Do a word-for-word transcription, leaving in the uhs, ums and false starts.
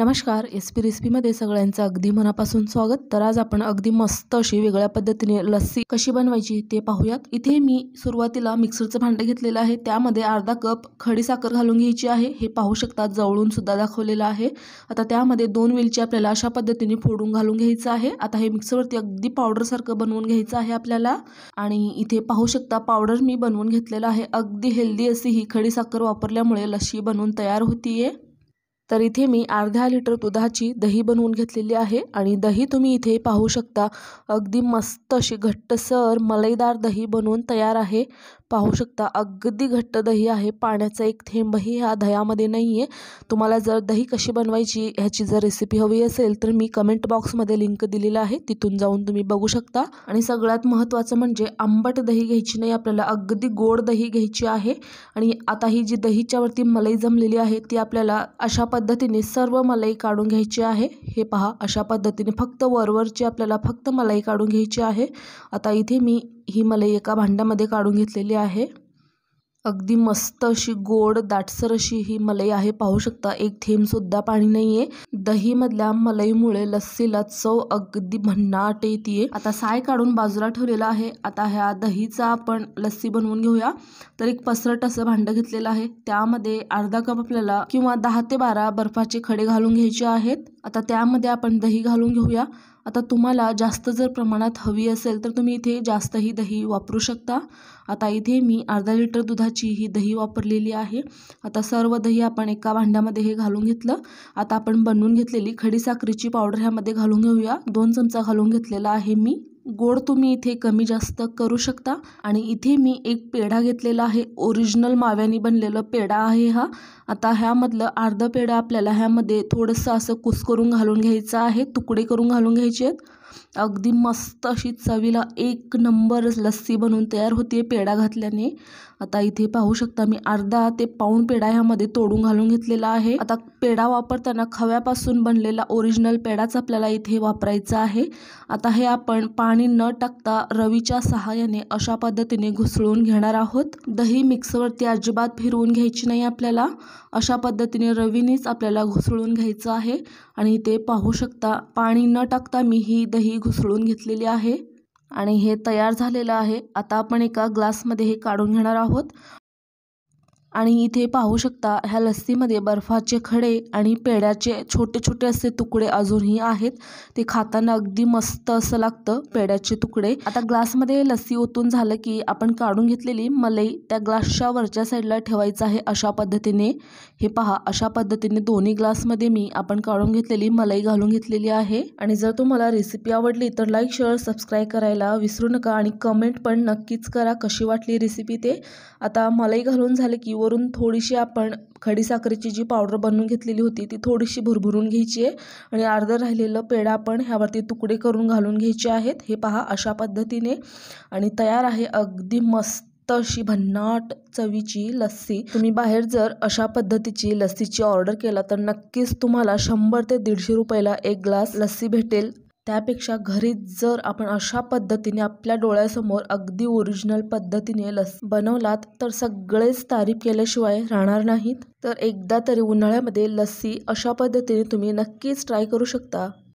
नमस्कार, S P रेसिपीमध्ये सगळ्यांचं अगदी मनापासून स्वागत। तर आज आपण अगदी मस्त अशी वेगळ्या पद्धतीने लस्सी कशी बनवायची ते पाहूयात। इथे मी सुरुवातीला मिक्सरचं भांडं घेतलेलं आहे, त्यामध्ये अर्धा कप खडी साखर घालून घ्यायची आहे। हे पाहू शकता, जवळून सुद्धा दाखवलेलं आहे। आता त्यामध्ये दोन वेलची आपल्याला अशा पद्धतीने फोडून घालून घ्यायचं आहे। आता हे मिक्सरवरती अगदी पावडर सारखं बनवून घ्यायचं आहे आपल्याला। आणि इथे पाहू शकता, पावडर मी बनवून घेतलेलं आहे। अगदी हेल्दी अशी ही खडी साखर वापरल्यामुळे लस्सी बनवून तयार होतीये। तर इथे मी अर्धा लिटर दुधाची दही बनवून घेतलेली आहे आणि दही तुम्ही इथे पाहू शकता, अगदी मस्त अशी घट्टसर मलईदार दही बनवून तयार आहे। पाहू शकता, अगदी घट्ट दही आहे, पाण्याचा एक थेंबही ह्या दह्यामध्ये नाही आहे। तुम्हाला जर दही कशी बनवायची ह्याची जर रेसिपी हवी असेल तर मी कमेंट बॉक्समध्ये लिंक दिलेला आहे, तिथून जाऊन तुम्ही बघू शकता। आणि सगळ्यात महत्त्वाचं म्हणजे आंबट दही घ्यायची नाही, आपल्याला अगदी गोड दही घ्यायची आहे। आणि आता ही जी दहीच्यावरती मलाई जमलेली आहे ती आपल्याला अशा पद्धतीने सर्व मलाई काढून घ्यायची आहे। हे पहा, अशा पद्धतीने फक्त वरवरची आपल्याला फक्त मलाई काढून घ्यायची आहे। आता इथे मी ही मलाई एका भांड्यामध्ये काढून घेतलेली आहे। अगदी मस्त अशी गोड दाटसर अशी ही मलाई आहे। पाहू शकता, एक थेंब सुद्धा पाणी नाहीये। दही मधल्या मलईमुळे लस्सीला चव अगदी भन्नाट येते। आता साय काढून बाजूला ठेवलेला आहे। आता ह्या दहीचा आपण लस्सी बनवून घेऊया। तर एक पसरट असं भांडं घेतलेलं आहे, त्यामध्ये अर्धा कप आपल्याला किंवा दहा ते बारा बर्फाचे खडे घालून घ्यायचे आहेत। आता त्यामध्ये आपण दही घालून घेऊया। आता तुम्हाला जास्त जर प्रमाणात हवी असेल तर तुम्ही इथे जास्तही दही वापरू शकता। आता इथे मी अर्धा लिटर दुधाची ही दही वापरलेली आहे। आता सर्व दही आपण एका भांड्यामध्ये हे घालून घेतलं। आता आपण बनवून घेतलेली खडी साखरेची पावडर ह्यामध्ये घालून घेऊया। दोन चमचा घालून घेतलेला आहे मी। गोड तुम्ही इथे कमी जास्त करू शकता। आणि इथे मी एक पेढा घेतलेला आहे, ओरिजिनल माव्याने बनलेलं पेढा आहे हा। आता ह्यामधलं अर्ध पेढा आपल्याला ह्यामध्ये थोडंसं असं कुस्करून घालून घ्यायचं आहे, तुकडे करून घालून घ्यायचे आहेत। अगदी मस्त अशी चवीला एक नंबर लस्सी बनवून तयार होते पेढा घातल्याने। आता इथे पाहू शकता, मी अर्धा ते पाऊण पेढा ह्यामध्ये तोडून घालून घेतलेला आहे। आता पेढा वापरताना खव्यापासून बनलेला ओरिजिनल पेढाच आपल्याला इथे वापरायचा आहे। आता हे आपण पाणी न टाकता रवीच्या सहाय्याने अशा पद्धतीने घुसळून घेणार आहोत। दही मिक्सरवरती अजिबात फिरवून घ्यायची नाही आपल्याला, अशा पद्धतीने रवीनेच आपल्याला घुसळून घ्यायचं आहे। आणि इथे पाहू शकता, पाणी न टाकता मी ही दही घुसळून घेतलेली आहे आणि हे तयार झालेलं आहे। आता आपण एका ग्लासमध्ये हे काढून घेणार आहोत। आणि इथे पाहू शकता, ह्या लस्सीमध्ये बर्फाचे खडे आणि पेढ्याचे छोटे छोटे असे तुकडे अजूनही आहेत। ते खाताना अगदी मस्त असं लागतं पेढ्याचे तुकडे। आता ग्लासमध्ये लस्सी ओतून झालं की आपण काढून घेतलेली मलाई त्या ग्लासच्या वरच्या साईडला ठेवायचं आहे अशा पद्धतीने। हे पहा, अशा पद्धतीने दोन्ही ग्लासमध्ये मी आपण काढून घेतलेली मलाई घालून घेतलेली आहे। आणि जर तुम्हाला रेसिपी आवडली तर लाईक शेअर सबस्क्राईब करायला विसरू नका आणि कमेंट पण नक्कीच करा कशी वाटली रेसिपी ते। आता मलाई घालून झाले की वरून थोडीशी आपण खडी साखरेची जी पावडर बनवून घेतलेली होती ती थोडीशी भुरभुरून घ्यायची आहे। आणि अर्ध राहिलेलं पेढा आपण ह्यावरती तुकडे करून घालून घ्यायचे आहेत। हे पहा, अशा पद्धतीने। आणि तयार आहे अगदी मस्त अशी भन्नाट चवीची लस्सी। तुम्ही बाहेर जर अशा पद्धतीची लस्सीची ऑर्डर केला तर नक्कीच तुम्हाला शंभर ते दीडशे रुपयाला एक ग्लास लस्सी भेटेल। त्यापेक्षा घरी जर आपण अशा पद्धतीने आपल्या डोळ्यासमोर अगदी ओरिजिनल पद्धतीने लस्सी बनवलात तर सगळेच तारीफ केल्याशिवाय राहणार नाहीत। तर एकदा तरी उन्हाळ्यामध्ये लस्सी अशा पद्धतीने तुम्ही नक्कीच ट्राय करू शकता।